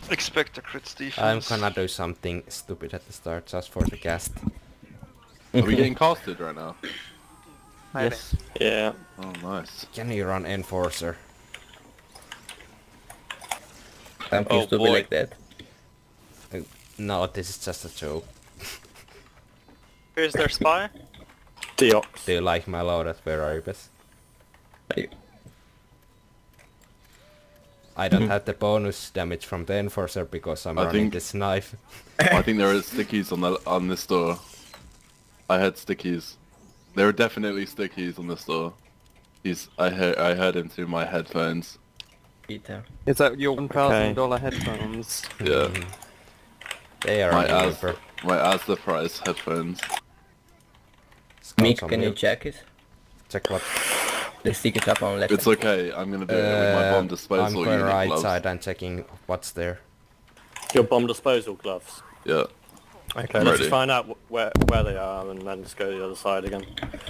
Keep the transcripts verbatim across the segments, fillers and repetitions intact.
Expect a crit defense. I'm gonna do something stupid at the start just for the cast. Are we getting casted right now? Yes. Yeah. Oh, nice. Can you run Enforcer? I'm Oh, used to be boy. like that. No, this is just a joke. Who's their spy? Deox. Do you like my load at Veribus? I- I don't have the bonus damage from the Enforcer because I'm I running think- this knife. I think there is stickies on the on this door. I had stickies. There are definitely stickies on this door. He's. I heard. I heard him through my headphones. Peter. Is that your one thousand dollar headphones? Yeah. They are My on as Uber. my as the price headphones. Mick, Scouts on can you mute. check it? Check what? The stickers up on left. It's okay. I'm gonna do it with my bomb Uh, disposal I'm going unit right gloves. side and checking what's there. Your bomb disposal gloves. Yeah. Okay, I'm let's ready. just find out wh where where they are and then just go to the other side again.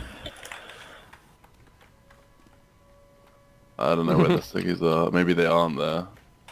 I don't know where the stickies are. Maybe they aren't there.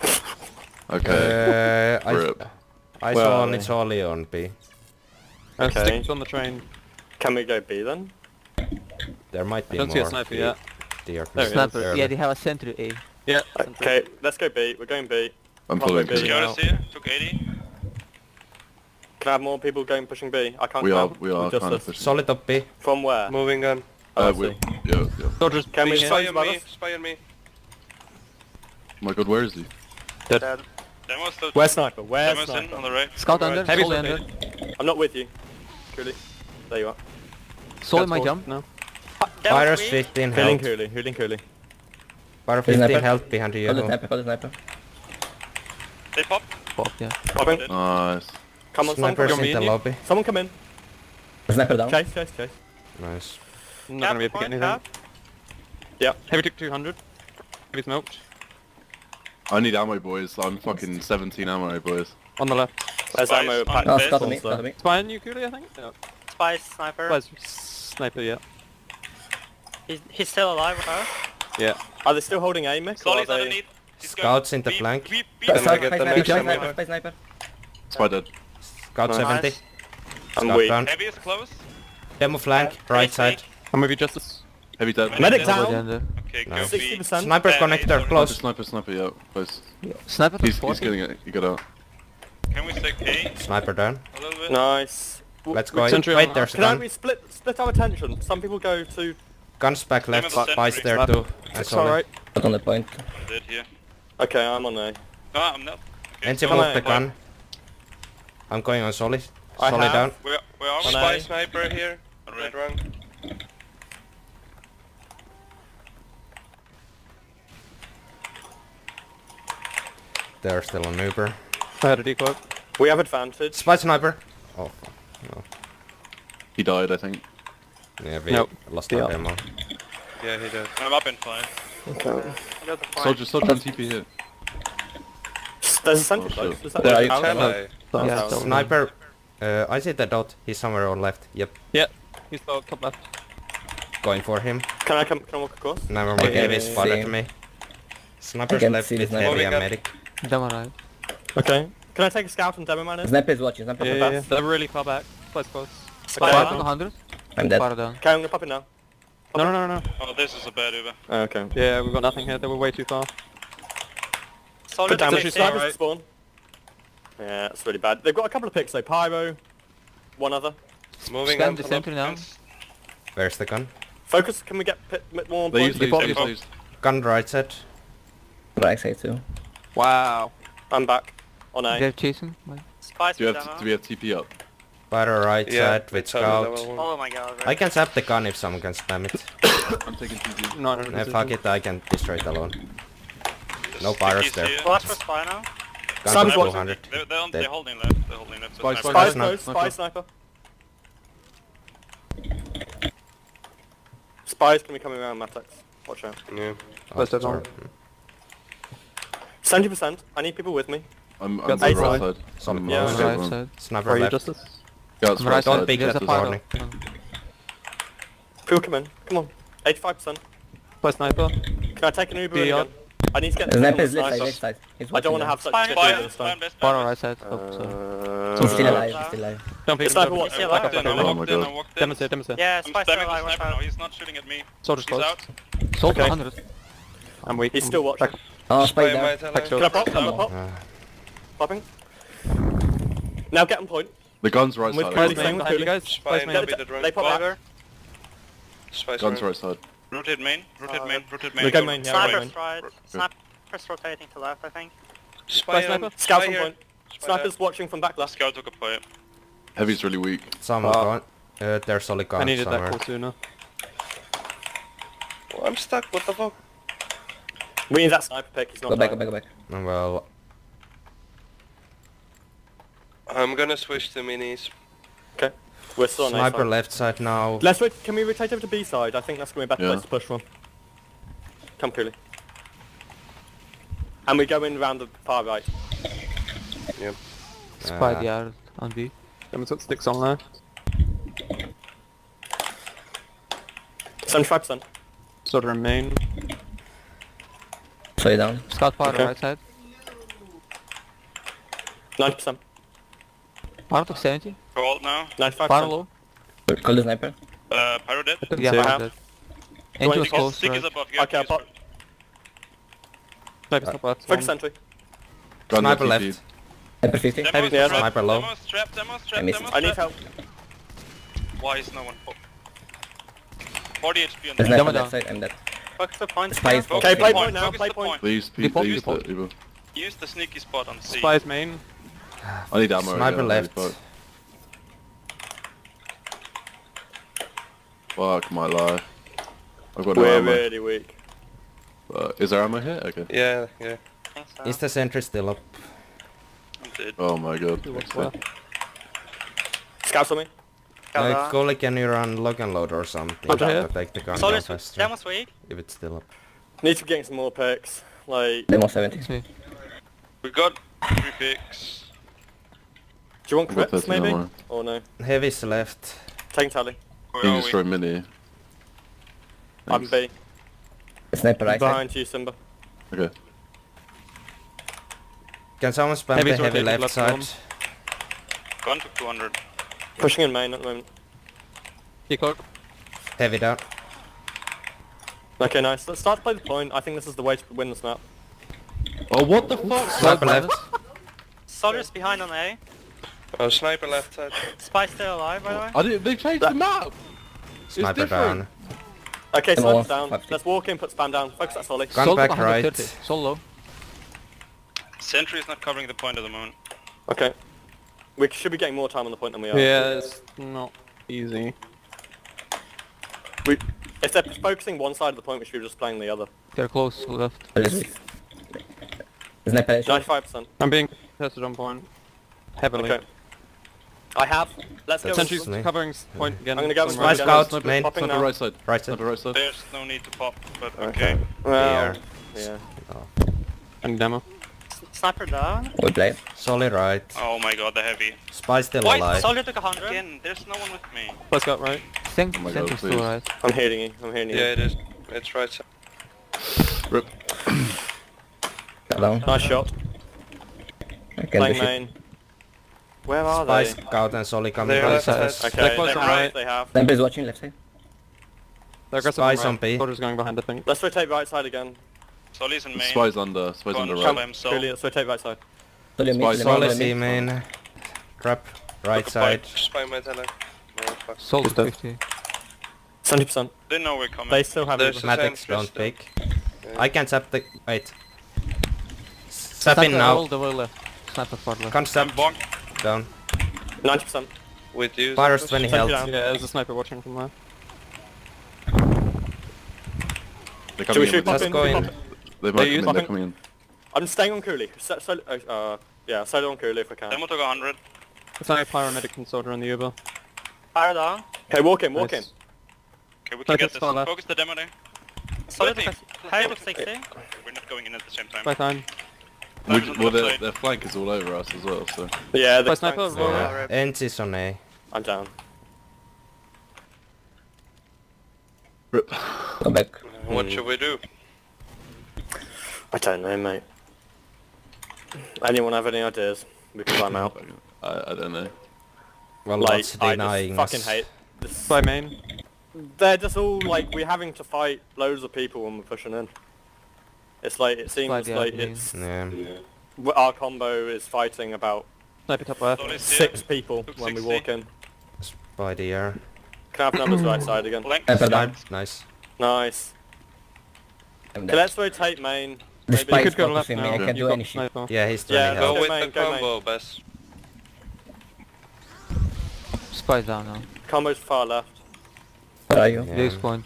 Okay. Uh, I, Rip. I Where saw are only they? Charlie on B. Uh, Okay. Sticks on the train. Can we go B then? There might I be don't more. see a sniper yet. Dear There he is. Sniper. early. Yeah, they have a sentry A. Yeah. Okay, let's go B. We're going B. I'm Can't pulling. go B. Yeah. Security, took eighty. Can I have more people going pushing B? I can't We are. grab We are just kind of us. pushing. Solid up B. From where? Moving on. Oh, I Uh, we, see. yeah. Yeah. Soldiers. Can we being spy hit. Spy on me, above us? spy on me. Oh my god, where is he? Dead. Demo's the Where's sniper? Where's Demo's in sniper? on the right. Scout On the under, right. Heavy solely sniper. under. I'm not with you. Cooley. There you are. Solely Got my told. jump. No. Virus fifteen Healing health. Cooley. Healing Cooley. Virus There's fifteen sniper. health behind you. Hold the sniper, hold the sniper. They pop. Pop, yeah. Popping. Nice. Come on, someone Snipers come me in in. the you. lobby. Someone come in. The sniper down. Chase, chase, chase. Nice. I'm not gonna be able to get anything. Yeah. Heavy took two hundred. Heavy smoked. I need ammo, boys. I'm fucking seventeen ammo, boys. On the left. There's Spies ammo on packed. Oh, Base. Scott on me, Scott on me. Spy on you, Cooley, I think? Yeah. Spy sniper. Where's sniper, yeah. He's, he's still alive with us. Yeah. Are they still holding A, Mick? or Solid are they- underneath. He's going Scouts in the beep, flank. beep, beep. Spy Can I get sniper, the spy next sniper, ammo? sniper, spy sniper. Spy dead. Scout Nice. seventy. I'm Scout weak. down. Heavy is close. Demo flank, right side. I'm with you, Justice. Heavy dead. Medic Dead. down. Under. Okay, go Nice. sixty B. percent. Sniper Yeah, connector, sorry. close. Sniper, sniper, yeah, close. Sniper He's, for he's forty. getting it. You got out. Can we take A Sniper down. a little bit? Nice. W- Let's go in. Sentry Wait, on- there's a Can I gun. we split split our attention? Some people go to. Guns back left, Same as the spies sentry. there too. And It's solid. alright. Not on the point. Dead here. Okay, I'm on A. No, I'm not. Okay, Enzi so- Come moved on. the gun. I'm going on solid. I Solid have- down. Where, where are we? On Spy A. sniper here. On red run. They're still on Uber. I had a decoy. We have advantage. Spy sniper. Oh, fuck. No. He died, I think. Yeah, we Nope. lost Yeah. our demo. Yeah, he does. I'm up in five. Okay. Soldier, soldier, T P here. There's a sentry Oh, close. shit. Is that Where are the you? house? Hello. Yeah, House. so- Sniper. Uh, I see the dot. He's somewhere on left. Yep. Yeah. He's the top left. Going for him. Can I come? Can I walk across? Never mind. Okay, Heavy see spotted him. me. Sniper's can't left see the with sniper. heavy Moving and up. medic. Demo right. Okay. Can I take a scout and demo man in? Sniper is watching, sniper. Yeah, is yeah, watching. yeah. They're really far back. Spy's close. Spy Okay. on one hundred. I'm dead. Far down. Okay, I'm gonna pop it now. No, no, no, no. Oh, this is a bad Uber. Okay. Yeah, we've got nothing here. They were way too far. Good Solid damage. she's Snipers alright. at spawn. Yeah, that's really bad. They've got a couple of picks though. Pyro. One other. Moving Scan on the to sentry now. Lopkins. Where's the gun? Focus. Can we get pit, bit more on They point? use, they use, Default they use, default. they use. Gun right side. Right side too. Wow. I'm back. On A. They're chasing. Wait. Spies Do, you with have, demo. do we have T P up? Fire right Yeah, side with it's on the scout. level one. Oh my god. I can zap the gun if someone can spam it. I'm taking T P. No, no, Nah, fuck it, I can destroy it alone. No Stickies pyros there. here. Watch for spy now. Gun Sam's for watching. two hundred. They're, they're, on, Dead. they're holding left. They're holding left. Spy, so spy, sniper. Spy Sniper. close. Spy sniper. Spies can be coming around Matex. Watch out. Yeah. Oh, That's sorry. seventy percent. I need people with me. I'm, I'm Got on the the right right. side. Some I'm Yeah, on On the the right right one. side. Sniper Are you left. Justice? Scouts On the right right Don't side. peek There's at a the pyro. warning. People come in. Come on. eighty-five percent. Spy sniper. Can I take an Uber in Beyond. again? I need to get The the sniper is left sniper. side, left side. He's I don't want to watching have such Spine, shit Spine, over this spine, time. best, Bar on best. right side. Hope so. them. He's still Uh, alive, he's still alive. Don't peek. He's don't still peek. alive. I Back up, walked in, back I up. Oh my walked in, God. I walked in. Demonstrate, demonstrate. Yeah, I'm Spy still stabbing the alive, watch sniper now, out. he's not shooting at me. Soldier's He's close. out. Sold Okay. one hundred. I'm weak. He's I'm still watching. back. Oh, Spy spike might down. have Can I pop? Can I No. pop? Uh, Popping. Now get on point. The gun's right I'm with side. Curly. Spy's main behind you guys. Spy Spy's and main. Debbie did right. They pop back. Spy's Gun's right. right side. Rotate main, rotate Uh, main, rotate main. we go main, yeah, Spy we go Sniper's right. Sniper's rotating to left, I think. Spy sniper. on- Scout Spy on here. point. Spy Sniper's watching from back there. left. Scout took a point. Heavy's really weak. some Uh, gone. Uh, there's solid I gone needed that somewhere. call sooner. Oh, I'm stuck, what the fuck? We need that sniper pick. He's not Go back, go dying. back, go back. Well, I'm gonna switch to minis. Okay. We're still on A sniper side. left side now. Let's wait. Can we rotate over to B side? I think that's gonna be a better Yeah. place to push from. Come Cooley. And we go in round the far right. Spy Uh, the yard on B. Demonstrate sticks on there. seventy-five percent. Soldier in main. Slow you down. Scout part Okay. on right side. ninety percent. Part of seventy. Cold now. ninety-five Part percent. low. Call the sniper. Uh, Pyro dead. Yeah, Two. part dead. Angel was Twenty. close. Stick is Right. above. Yeah, Okay, I'll pop. Sniper's not bad. Focus sentry. Gun Sniper T P. left. Sniper fifty. Demo Heavy, yeah. strap, Sniper low. Demo strap, demo strap, I missed demo it. I need strap. help. Why is no one pop? forty H P on The the sniper Demo left down. side, I'm dead. Focus the point. Spy is Focus Okay, the play point, point now, focus play the point. point. Please, please, Default, please, default. Evo. Use the sneaky spot on C. Spy's main. I need ammo. Sniper again, left. holy Fuck. Fuck my life. I've got no We're ammo. really weak. Uh, is there ammo here? Okay. Yeah, yeah. I think so. Is the sentry still up? I'm dead. Oh my god. It works Okay. well. Scouts on me. Got Uh, that. Goalie, can you run lock and load or something Under here? to take the gun down Soldiers, faster? Demo's weak. If it's still up. Need to be getting some more picks. Like, do Demo seventy. It's me. We got three picks. you want I've got crits thirteen maybe? ammo. Or no? Heavy's left. Taking tally. Where You are we? destroy mini. I'm Thanks. B. Sniper right side. Behind you, Simba. Okay. Can someone spam Heavy's the heavy rotated left left side? one. Gun to two hundred. Pushing in main at the moment. He cloak. Heavy down. Okay, nice. Let's start to play the point. I think this is the way to win this map. Oh, what the fuck? Sniper left. Soldiers behind on A. Oh, sniper left side. Spy still alive, by the way. I didn't, they changed the map! Sniper different. down. Okay, Demo sniper's one, down. fifty. Let's walk in, put spam down. Focus that solid. Gun Sold back one hundred right. thirty. Sold low. Sentry is not covering the point at the moment. Okay. We should be getting more time on the point than we are. Yeah, it's not easy. We, if they're focusing one side of the point, we should be just playing the other. They're close left. Sniper headshot. ninety-five percent. I'm being tested on point. Heavily. Okay. I have. Let's go. That's- Sentry's Snake. covering s- point again. I'm gonna go with Somewhere. Spy Sniper scout, main. Popping Sniper now. right side. Right side. Sniper right side. There's no need to pop, but okay. Okay. Well, Here. yeah. And demo. Sniper down. We play. Solid right. Oh my god, the heavy. Spy still Why- alive. Soldier took a hundred. Again, there's no one with me. Let's go right. Think Oh my God, Sentry's please. still right. I'm healing you. I'm healing you. Yeah, it is. It's right side. Rip. Got down. Nice shot. I can Playing do shit. main. Where are Spy they? scout and solid coming They're right left side. side. Okay, They're they close have. on right. They have. Sniper is watching left side. They're aggressive Spy on right. zombie. Soldier's going behind, I think. Let's rotate right side again. Solly's in main. Spy's under. Spy's Go under on, right. by himself. Really, let's rotate right side. Solid Spy mid. is Demo Solid mid. C main. Trap. Right Look, side. Spy might have like... Oh, fuck. Sold Who's that? fifty. seventy percent. Didn't know we're coming. They still have There's it. a Maddox sentry don't still. pick. I can zap the... Wait. Zap in Sniper now. all the way left. Sniper far left. Can't I'm zap bonk down. ninety percent. with you. Virus Zapdos. twenty Thank you, health. Dan. Yeah, there's a sniper watching from there. They're Should coming we in shoot with pop Let's this. in? go Should we in. pop in? They might They come use in. They're popping. coming in. I'm staying on Cooley. So, so, uh, uh, yeah, solo on Cooley if I can. Demo took a hundred. It's only paramedic and soldier in the Uber. Fire down. Okay, walk in, walk Nice. in. Okay, we can Okay, get this. far left. Focus the demo there. Soldier Let took me- a... Harry took sixty. Okay, we're not going in at the same time. By time. We, Virus on the well, their, left side. their flank is all over us as well, so... Yeah, By the sniper, flanks- roll Yeah. Ents is on A. I'm down. Rip. Go back. What should we do? I don't know, mate. Anyone have any ideas? Because I'm out. I, I don't know. Well, Like, what's I denying just fucking us? hate this. By main. They're just all like, we're having to fight loads of people when we're pushing in. It's like, it seems Like the like admin. it's... Yeah. w- Our combo is fighting about Sniper top left. Solid here. six people Took when we sixty. walk in. By the air. Can I have numbers right side again? Flank. Sniper down. Nice. Nice. I'm Okay, dead. let's rotate main. The Maybe- spy could is go left focusing me, now. I can't You do got any shit. sniper. Yeah, he's Yeah, turning go out. with With main, the go main. combo, Bess. Spy down now. Combo's far left. Where are you? Yeah. Big sponge.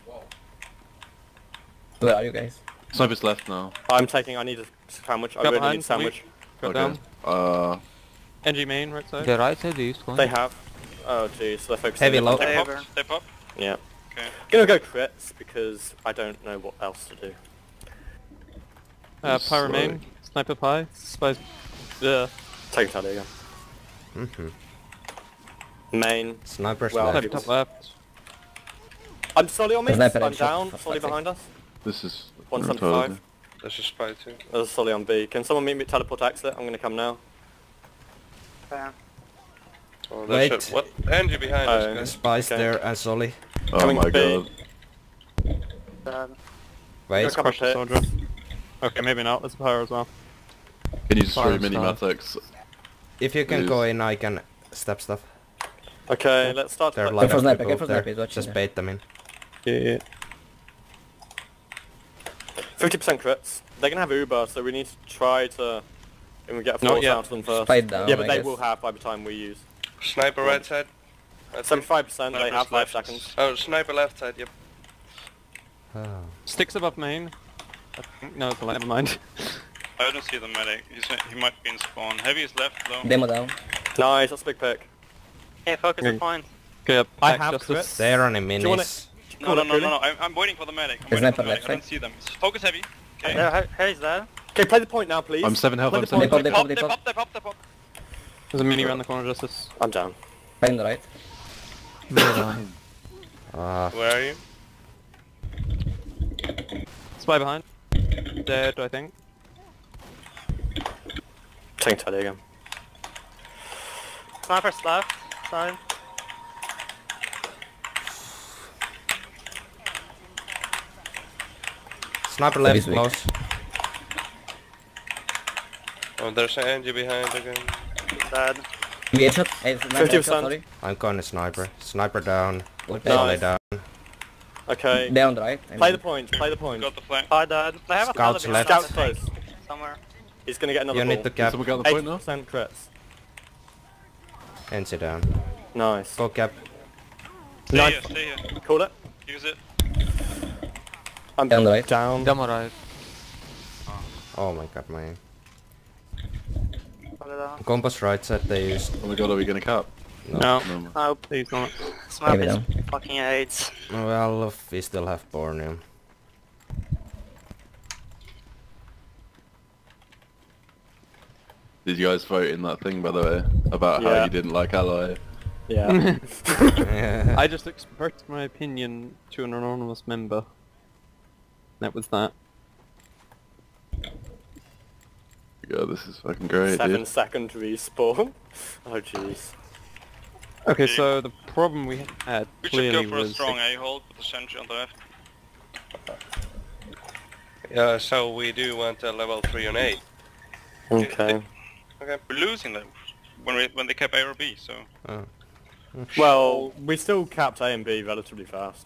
Where are you guys? Sniper's left now. I'm taking, I need a sandwich. I Got really behind, need sandwich. Got Okay. down. Uh, N G main, right side. The right side, the east one. They have. Oh jeez, so they're focusing. Heavy on- low. Step Over. up. Step up. Yeah. Okay. Gonna go crits because I don't know what else to do. Uh, Just Pyro slow. main. Sniper pie. Spies. Yeah. Take tally again. Mm-hmm. Main. Sniper's Well, left. Sniper top left. I'm Solly on me. Sniper I'm headshot. down. For Solly fuck's sake. behind us. this is one retarded. seventy-five. There's a spy too. There's a Solly on B. Can someone meet me at teleport exit? I'm gonna come now. Yeah. Oh, there's Wait. A, what? Angie behind Oh. us, guys. Spies Okay. there and Solly. Oh Coming my to B. god. Dead. Wait. Got a couple Crush the soldier. hits. Okay, maybe not. There's a pyro as well. Can you destroy Fire mini stuff. matics? If you can Please. go in, I can stab stuff. Okay, let's start. There are a to lot for of sniper, people go for up there. sniper, he's watching Just there. bait them in. Yeah, yeah. fifty percent crits. They're gonna have Uber, so we need to try to. And we get a Not force yet. out of them first. Spy down, yeah, but I they guess. will have by the time we use. Sniper right side. I think. seventy-five percent. They Sniper's have five left. seconds. Oh, sniper left side, yep. Oh. Sticks above main. I think- No, it's never mind. I don't see the medic. He's, he might be in spawn. Heavy is left though. Demo down. Nice, that's a big pick. Yeah, focus Okay. is fine. Okay, I back have justice. They're on a you wanna- minis. No, no, no, no, no. I'm, I'm waiting for the medic. I'm Isn't waiting that for the the medic. left I don't side? see them. Focus heavy. Okay. Yeah, Harry's dead. Okay, play the point now, please. I'm seven health, Play I'm the seven point. They health. pop, They they pop, pop, they pop, they pop, they pop. There's a mini around the corner justice. I'm down. Spy on the right. Very down. Ah, Where are you? Spy behind. Dead, I think. Taking tally again. Sniper's left side. sniper left He's weak. close. Oh, there's an Angie behind again. Dead. We headshot. Hey, sniper fifty headshot, percent. sorry. I'm going sniper. Sniper down. Okay. Solly Nice. down. Okay. They're on the right. I Play mean. the point. Play the point. Got the flank. Pie dead. They have a Scouts Taliban left. shot, Scout's I think, close. somewhere. He's gonna get another You ball. need to cap. Someone got the eighty point now? percent crits. N C down. Nice. Go cap. Stay Nice. here, stay here. Call it. Use it. I'm They're on the right. down. Demo right. Oh my god, my Put it down. compass right side they used. Oh my god, are we gonna cap? No. No. Oh, Please not. Smoke Maybe is down. fucking AIDS. Well, we still have Borneum. Did you guys vote in that thing, by the way, about how Yeah. you didn't like Ally? Yeah. I just expressed my opinion to an anonymous member. That was that. Yeah, this is fucking great, Seven dude. second respawn. Oh jeez. Okay, Okay. so the problem we had We should clearly go for a was strong A-hold with the sentry on the left. Yeah, so we do want a level three on eight. Okay. We're losing them when we when they kept A or B, so Oh. Well, we still capped A and B relatively fast.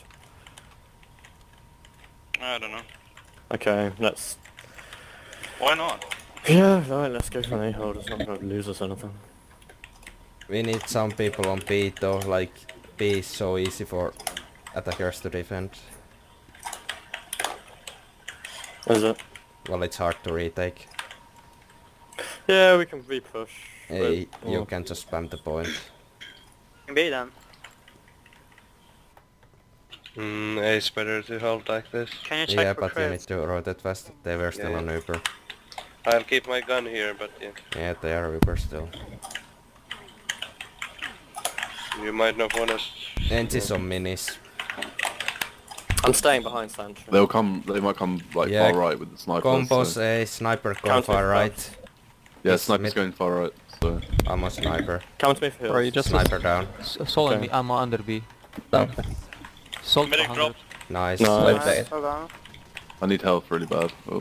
I don't know. Okay, let's... Why not? Yeah, right, let's go for an A-hold. It's not going to lose us anything. We need some people on B though, like B is so easy for attackers to defend. Is it? Well, it's hard to retake. Yeah, we can re-push. Hey, but- you oh. can just spam the point. Can be then. Hmm, it's better to hold like this. Can you check Yeah, for but you need crits? to rotate fast. They were still Yeah, on yeah. Uber. I'll keep my gun here, but yeah. Yeah, they are Uber still. You might not want us... And some minis. I'm staying behind Sentry. They'll come. They might come like Yeah. far right with the sniper. Combos So. A, sniper going Counter far stuff. right. Yeah, Yes, sniper's mid- going far right. So I'm a sniper. Come to me for heals. Or you just Sniper down. S- Sol Okay. and me, I'm under B. Down. Sol Medic one drop. hundred. Nice. Nice. Well Nice, played. well done. I need health really bad. Oh.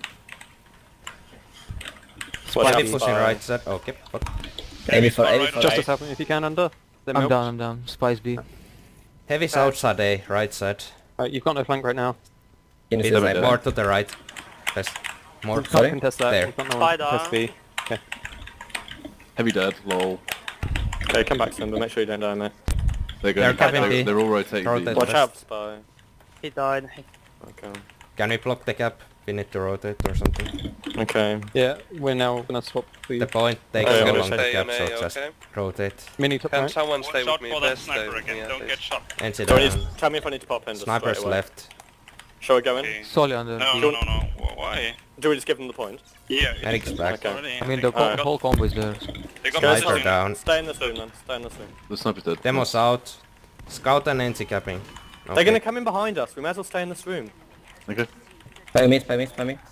Watch Heavy out, pushing Spy. right side. Okay. What? A B for A B Right, for Just A. as happening if you can under. Then I'm milk. down, I'm down. Spice B. Heavy's outside A, right side. Right, you've got no flank right now. Can you see Bit the more sniper? to the right. Yes. More. Sorry? Contest that. There. You've got no Spy one. Contest down. B. Okay. Heavy dead. Lol. Okay, come back, Simba. Make sure you don't die, mate. They're They're going. capping They're, B. they're all rotating. Rotate. B. Watch Best. out, Spy. He died. Okay. Can we block the cap? We need to rotate or something. Okay. Yeah, we're now gonna swap the The point takes Okay. so I'm gonna long to stay cap, on A, so just okay? rotate. mini top Can right. someone Watch stay with out me? for that Best stay sniper with me again. at Don't get least. shot. N C Do I need down. to, tell me if I need to pop in just Sniper's straight away. left. Shall we go in? Okay. Sol under No, B. no, no, no. Wh- Why? Do we just give them the point? Yeah. Medic's back. Okay. Already, I mean, the think. co- Uh, whole combo is there. They got Sniper positioning. down. Stay in this room then. Stay in this room. The sniper's dead. Demo's out. Scout and N C capping. They're Okay. gonna come in behind us. We might as well stay in this room. Okay. Spy me, spy me, spy me.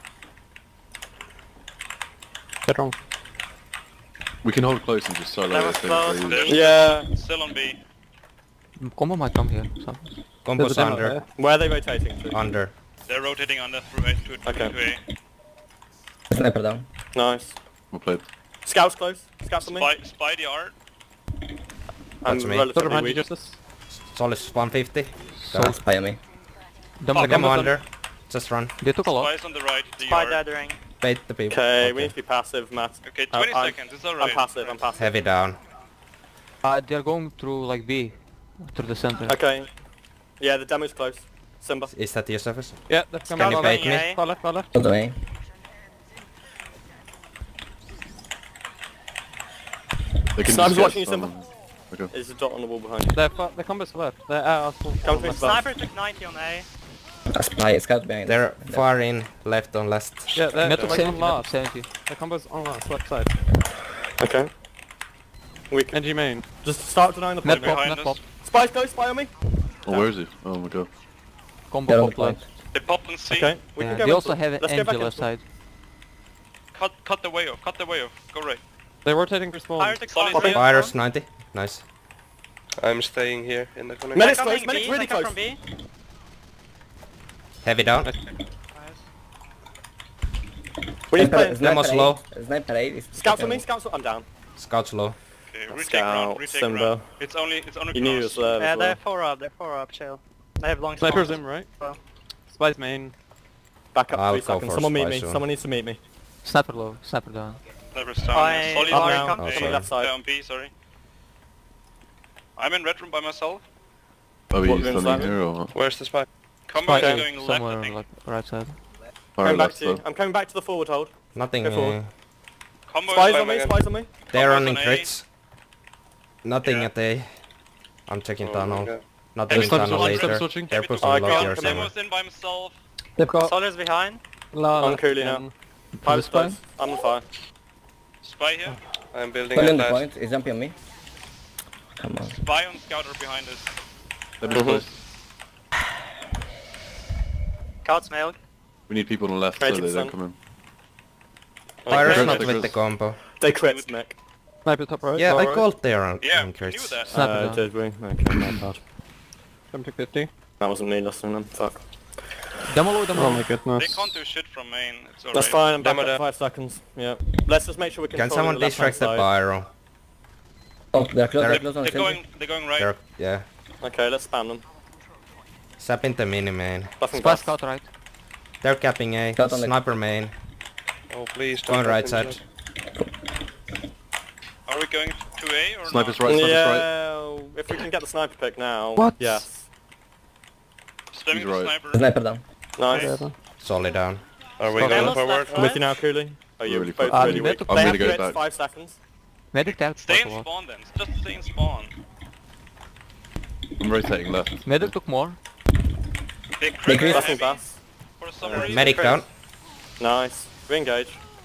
Get wrong. We can hold close and just solo. That was it, close. they- There's Yeah. still on B. Combo might come here. So. Combos There's a demo under. there. Where are they rotating to? Under. They're rotating under through A to, Okay. to A. Sniper down. Nice. Well played. Scouts close. Scouts on me. Spy, spy the art. I'm That's me. Sort of relatively behind you, weak. Justice. Sol is one fifty. Sol. Spy on me. Demo, Demo demo. under. Just run. They took a lot. Spy's on the right. The Spy yard. dithering. Bait the people. Okay, we need to be passive, Matt. Okay, Uh, twenty I'm- seconds. It's I'm alright. passive, I'm passive. Heavy down. Uh, they're going through like B. Through the center. Okay. Yeah, the demo's close. Simba. Is that your surface? Yeah, that's coming. Can you Far bait left. me? A. Far left, far left. Hold on A. They can Sniper's just get watching you, some- Simba. Okay. There's a dot on the wall behind you. They're far, they're combos left. They're uh, full. Come to me, Spy. Sniper took ninety on A. A spy, scout behind. They're far in, left on last. Yeah, they're, Net they're of like on seventy, net of last. seventy. The combos on last, left side. Okay. We can N G main. just start denying the Net point. pop, behind net us. pop. Spy, go, spy on me. Oh, where is he? Oh my god. Combo They're on the pop point. left. They popped and C. Okay, we Yeah, can go they in also for- have an let's go back Angel in left for- side. Cut, cut the way off. Cut the way off. Go right. They're rotating for spawn. Fire took Solid spy. hit. Virus ninety. Nice. I'm staying here in the connection. Medic's They're close, coming medic's B, really they come close. from B. Heavy down. We need to Sniper, play. sniper Demo's A. low. Sniper A is... Scouts on me, scouts on... I'm down. Scouts low. Okay, retake Scout, round. Retake Simba. round. It's only, it's only You knew it close. was there Yeah, as they're well. four up, they're four up, chill. They have long Sniper's spawns. in, right? Well. Spy's main. Back up I'll three go seconds. for Someone meet spy me. soon. Someone needs to meet me. Sniper low, sniper down. Never down. I- Solid Up Fire now. come Oh, to Coming sorry. left side. Yeah, on B, sorry. I'm in red room by myself. Oh, are What, you room standing sniper? here or what? Where's the spy? Combo is Spy going left, somewhere I on think. like right side. Fire Coming back left to you. though. I'm coming back to the forward hold. Nothing. Go forward. Uh, Combo Spies is on me, again. spies on me. they're Combos running on A. crits. Nothing Yeah. at A. I'm checking Oh my tunnel. god. Not Heavy doing stop tunnel switching, later. stop switching. They're Heavy pushing I low can't here come somewhere. Demo's in by himself. They've got Soldiers behind. La I'm cooling out. and- Five spy? close. I'm on fire. Spy here. I'm building Still at in the last. point. He's jumping on me. Come on. Spy on scouter behind us. Let me close. Scouts milk. We need people on the left so eighty they don't percent. come in. Virus Okay. not Crits, with crits. the combo. They crits, Nick. Sniper top right. Yeah, far I right. called there on, Yeah, on we knew crits. that. Sniper Uh, down. did we? Okay, my bad. Them took fifty. That wasn't me listening then. Fuck. Demo low, demo Oh low. my They goodness. can't do shit from main. It's alright. That's fine, I'm back Demo at there. five seconds. Yeah. Let's just make sure we can Can someone distract the pyro? Oh, they're close, They're- they're close on They're the going, center. they're going right. They're, yeah. Okay, let's spam them. Sap into mini main. Nothing Spy fast. scout right. They're capping A. Scout on the- Sniper main. Oh please don't Going right let them side. Are we going to A or Sniper's not? right, sniper's right. Yeah, if we can get the sniper pick now. What? Yes. Spamming He's the right. sniper. Sniper down. Nice. Yeah, Solid down. Are we They going lost forward? left, I'm with right? you now, Cooley. Are you Really both fast. really Uh, weak? Medic- I'm They gonna have go to hit back. five seconds. Medic tap. Stay in quite a lot. spawn then. Just stay in spawn. I'm rotating left. Medic took more. They They crit crit. Nothing heavy fast. for some reason. Medic down. Nice. Re-engage.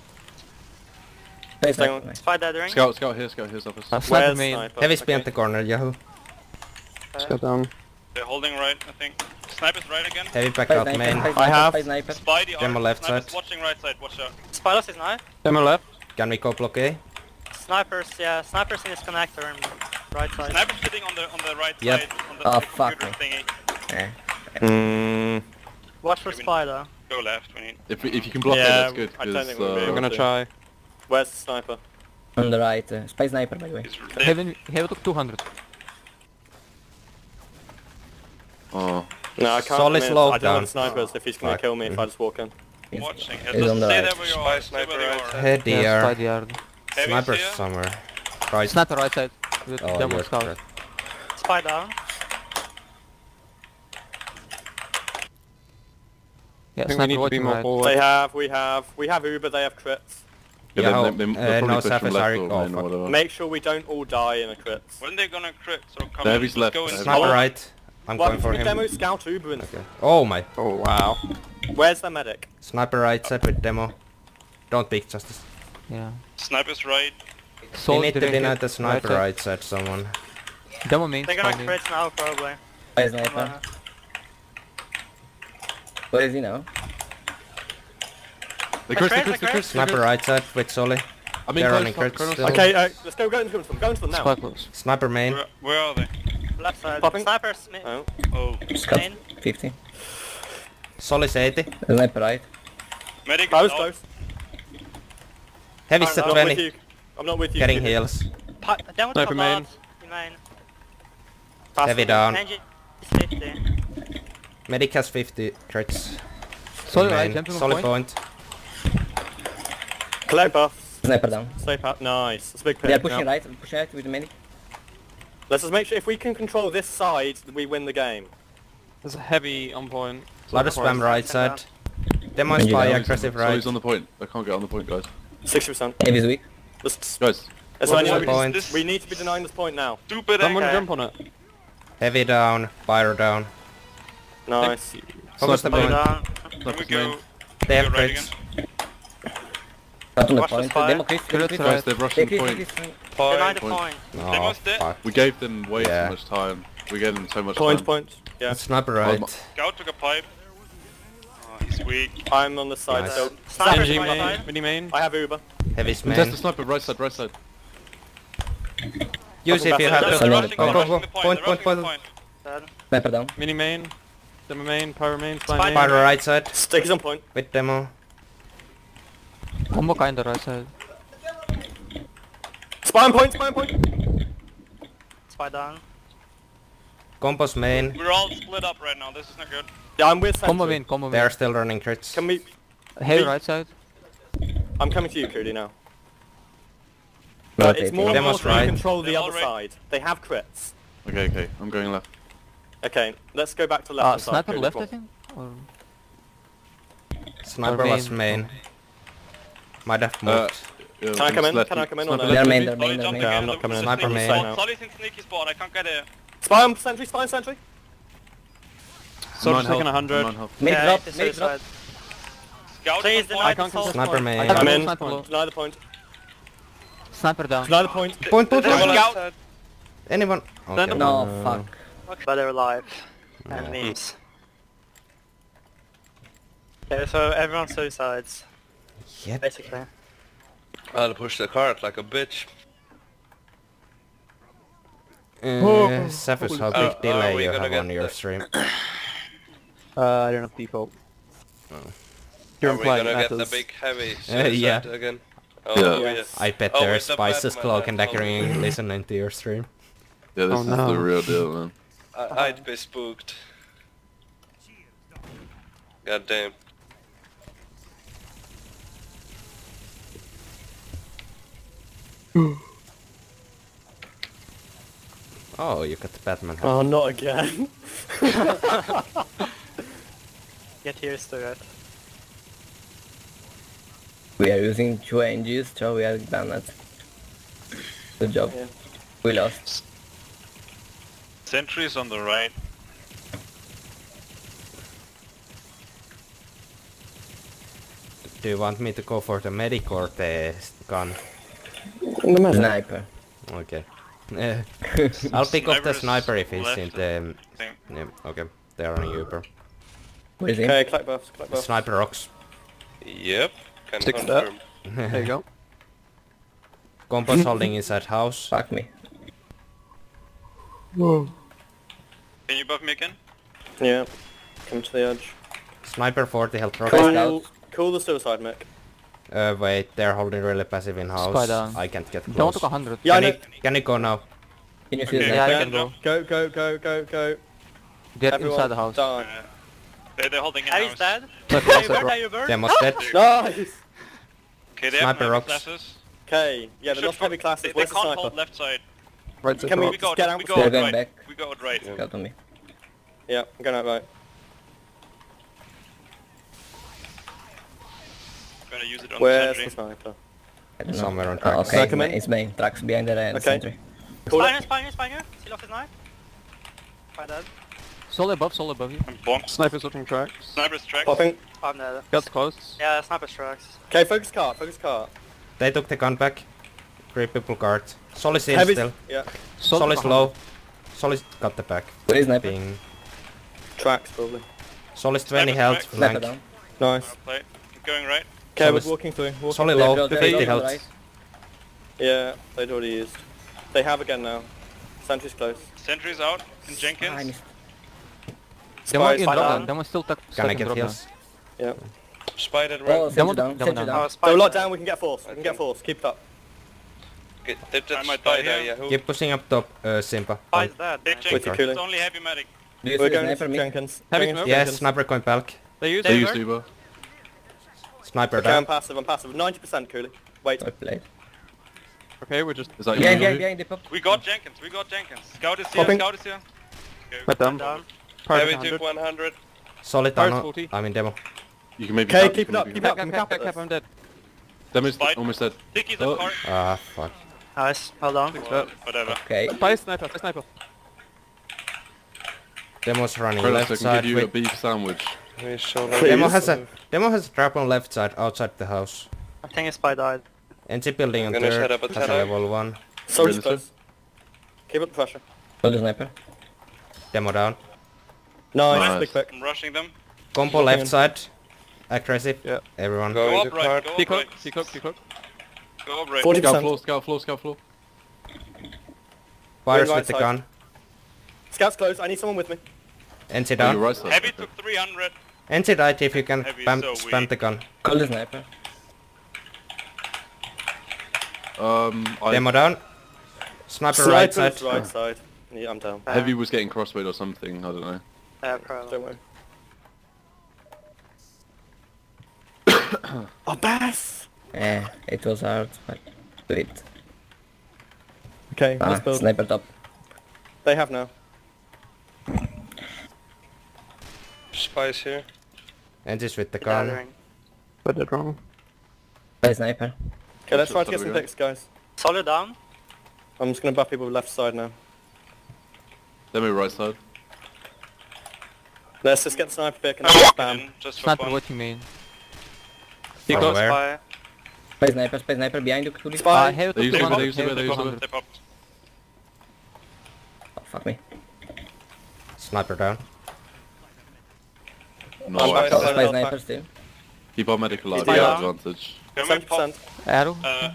Hey, Stay sniper. on- Nice. Oh, Spy dithering. Scout, scout here, scout here, surface. Uh, sniper Where's main. sniper? Heavy Okay. behind the corner, Yahoo. Let's go down. They're holding right, I think. Sniper's right again. Heavy back Spy out sniper, main. spy I sniper, have. spy sniper. Spy the Demo arc. left Sniper's side. watching right side, watch out. Spylus is knife. Demo left. Can we go block A? Snipers, yeah, snipers in this connector and right side. Sniper's sitting on the on the right Yep. side on the Oh, computer fuck thingy. Eh. Mm, Watch for spy though. Go left, we need. If if you can block Yeah, it, that's good. I don't 'cause, think we'll be uh, I'm gonna to. try. where's the sniper? On the right. Uh, spy sniper, by the way. He's Heaven, heaven took two hundred. Oh, No, I can't. Solid come in. slow I don't down. have snipers if he's gonna Fuck. kill me if I just walk in. He's- watching. he's Just on the stay right. there where you Spy are. Stay sniper where you right are. side. Head Yeah, here. spy the yard. Heavy's Sniper's here. somewhere. Right. Sniper right side. With Oh, demo you're scout. correct. Spy down. I Yeah, think we sniper need to be watching more right. forward. They have, we have, we have Uber. They have crits. yeah, Yeah, they, they, uh, they'll probably no, push from surface left are- or oh, main or fuck. whatever. Make sure we don't all die in a crits. When they gonna crit? So come The in, heavy's let's left, go the in. heavy- Sniper Oh. right. I'm Well, going for we him. demo scout Uber and Okay. Oh my. Oh wow. where's the medic? Sniper right side with demo. Don't pick Justice. Yeah. Sniper's right. We Solid need to didn't deny hit. the sniper side. right side someone. Demo main. They're spy gonna main. crit now probably. Spy sniper. Where is he now? They I crit, they crit, I crit, they crit. crit. Sniper right side with Solly. I mean, They're close, running close, crits close. still. Okay, uh, let's go, go into them. Go into them now. Spy close. Sniper main. Where, where are they? Left side. Popping. Snipers mi- Oh. Oh. Scout. main. fifty. Solly's eighty. Sniper right. Medic. Close, out. close. Heavy's I'm at I'm not with twenty. you. I'm not with you. Getting Cutie. heals. Pa down with Sniper the main. main. In main. Heavy down. Engine is fifty. Medic has fifty crits. Solid Main. right, jumping on Solid point. point. Collect buff. Sniper down. Stay pat. Nice. That's a big pick. They are pushing Yeah. right. Pushing right with the medic. Let's just make sure if we can control this side, we win the game. There's a heavy on point. Lot of spam right side. Demo and And you spy know, aggressive So right. he's on the point. I can't get on the point, guys. sixty percent. Heavy is weak. Let's, Guys, let's What's only the we, point? This we need to be denying this point now. stupid Someone angle. jump on it. Heavy down. Pyro down. Nice. Focus the Sniper point. Down. Can we go? They have go right crits. again? Not on the Watch the point. spy. Demo crit. Demo Crits crit. guys, they've rushed They on crit, point. crit, crit. Deny the Point. point. Oh Demo's dead. fuck. We gave them way Yeah. too much time. We gave them so much Point, time. point. Yeah. Sniper right. Scout took a pipe. Oh, he's weak. I'm on the side Nice. still. Snipers Engine right main. side. Mini main. I have Uber. Heavy's Test main. the sniper, right side, right side. Use if you They're have They're, the they're Another rushing, Go, they're go, rushing go. the Point, point. point, They're rushing point. the point. Dead. Sniper down. Mini main. Demo main. Pyro main. Spy Spy main. Pyro right side Sticky's on point. with demo. Combo kinda right side. Spy on point, spy on point. Spy down. Compo's main. We're all split up right now. This is not good. Yeah, I'm with Combo Sentry. main. Combo They main. are still running crits. Can we... Heavy me- right side. I'm coming to you, Cootie, now. Not But it's eighty. more Demo's important right. to control the They're other all right. side. They have crits. Okay, okay, I'm going left. Okay, let's go back to left Uh, hand side. sniper Cootie, left, come I on. think. Or... Sniper Or was main. main. Might have Uh, moved. yeah, Can I come in? left, Can I come in sniper or no? left. They're main. They're Solly main. They're jumping main. I'm in. not the- coming in. the Sniper sneaky main. spot. Solly's in sneaky spot. I can't get it. Spy on Sentry, spy on Sentry. Soldier's Nine taking health, a hundred. nine health. Medic Yeah, drop. it's Medic drop. suicide. Scout Please on deny point. the can't soul contest Sniper point. main. I I'm got in. sniper low. Deny the point. Sniper down. Deny the point. Point, point, There's point. a scout. Anyone? Okay. No, fuck. But they're alive. And Yeah. memes. Okay, so everyone suicides, Yep. basically. I'll push the cart like a bitch. Uh, Cephas, how Are- big are delay we you gonna have get on your the- stream? Uh, I don't have default. Oh. You're Are we implying gonna that get the as- big heavy Uh, suicide yeah. again? Yeah. Oh, Yes. I bet Oh, there's with the Spice's Batman cloak and and all. Deckering listening to your stream. Yeah, this Oh, is no. the real deal, man. I I'd be spooked. God damn. Oh, you got the Batman hat. Oh, not again. Get used to it. We are using two engines, so we are done that. Good job. Yeah. We lost. Sentry's on the right. Do you want me to go for the medic or the gun? Sniper. Okay. Uh, I'll pick up the Sniper's sniper if he's left, in the... I think. Yeah, okay. They are on Uber. Where is he? Okay, collect buffs, collect buffs. Sniper rocks. Yep. Can Stick to that. confirm. There you go. Compass holding inside house. Fuck me. Can you buff me again? Yeah. Come to the edge. Sniper forty health rock. Cool. Cool, cool the suicide mech. Uh, wait, they're holding really passive in house. Spy down. I can't get close. Don't took a hundred. Yeah, I Can know. you, can you go now? Can you see Okay. the Yeah, I sniper? can go. Go, go, go, go, go. They're Everyone inside the house. die. Uh, they, they're holding in Harry's house. dead. Sniper Hey, outside where rock. are you, Bird? Demo's dead. Nice! Okay, they have Sniper heavy rocks. classes. Okay, yeah, Should they're not fo- heavy classes. They, they Where's the can't sniper? hold left side. Right side Can we- rock. We go, Get out we with go the- out They're right. going back. We go out right. Scout on me. Yeah, I'm going out right. I'm gonna use it on Where's the the sentry. sniper? I don't know. Somewhere on Oh, tracks. okay, it's Recommend? main, it's main. Tracks behind the uh, Okay. sentry. Cool Spiner, it. Spiner, Spiner. Seal off his knife. Spy dead. Solid above, solid above you. I'm bonked. Sniper's looking tracks. Sniper's track. Popping. I'm dead. Guts close. Yeah, sniper tracks. Okay, focus cart, focus cart. They took the gun back. Three people guard. Sol is in Heavy. still. Yeah, Sol is low. Sol is got the back. Where is sniper? Being... tracks probably. Sol is twenty Sniper health. track. Sniper Flank. down. Nice. Play. I'm going right. Okay, Sol we're is- walking through. Walking Sol is through. low. They're- they're fifty on the health. right. Yeah, they'd already used. They have again now. Sentry's close. Sentry's out. And Ah, I Jenkins. missed. Demon Spies in spy drop down. down. Demon still tuck Can I stuck in get drop down. heals? Yeah. Spider Oh, right. sentry Demon down. down, Sentry Demon down. Oh, spy Go lock dead. down, we can get force. We can get force. Keep it up. Get, that, I that's might die Spider, here. yeah. Who? Keep pushing up top, uh, Simba. Spy's dead. Hey, man. Jenkins. you, Cooley. It's only heavy medic. Do you We're see going sniper to me? Jenkins. Heavy Bring us smoke? Yes, Jenkins. sniper going bulk. They use They They it. use Uber? Uber. Sniper Okay, I'm down. passive, I'm passive. ninety percent, Cooley. Wait. I played. Okay, we're just... Is that Behind, you? behind, behind, they popped. We got Jenkins. We got Jenkins. Scout is here. Popping. Scout is here. Okay. Let them. Down. Private Heavy took one hundred. one hundred. Solid Fires down. forty. I'm in demo. You can maybe Okay, cap, keep you it up, can keep maybe it Cap, up. cap, cap, cap, cap, I'm dead. Them is Spike. almost dead. Ticky's Oh. on cart. Ah, fuck. Nice. Well done. Well, whatever. Okay. Spy sniper, spy sniper. Demo's running Kratos, I left can side. give you a With... beef sandwich. We show Please. Demo has a Demo has a trap on left side, outside the house. I think his spy died. N T building on I'm gonna third. set up a Has a tunnel. level one. Soldier's Really, close. Keep up the pressure. Solid sniper. Demo down. Nice, Nice. big quick. I'm rushing them. Combo Looking left in. side. Aggressive. Yeah. Everyone. Go Go into up right. cart. Go up Peacock, right. peacock, peacock. Go up right. forty Scout percent. floor, scout floor, scout floor. Fires right with the side. gun. Scouts close, I need someone with me. N T Oh, you're down. right side. Heavy okay. took three hundred. N T died if you can Heavy, spam, so spam weak. the gun. Solid sniper. Um, I, Demo down. Sniper right Sniper's side. right side. Yeah, I'm down. Heavy was getting crosswayed or something, I don't know. Yeah, probably. Don't worry. Oh, Bass! Eh, it was hard, but do it. Okay, Ah, let's build. sniper top. They have now. Spies here. N T's with the gun. Gathering. But they're wrong. Play sniper. Okay, let's try to What get are some we picks, guys. Solid down. I'm just gonna buff people left side now. Demo right side. Let's just get the sniper pick and I'm then walking spam. in just for Sniper fun. watching main. From Peacock, where? Spy. Play sniper, play sniper behind you, Cooley. Spy. Uh, heavy They took use two Uber, they hundred, use Uber, heavy they took use two Uber. hundred. They popped. Oh, fuck me. Sniper down. No, I'm I- back up. Play I'll sniper back. still. keep our medical alive, Spy we down. have advantage. Can we seventy pop? percent. Arrow. Uh,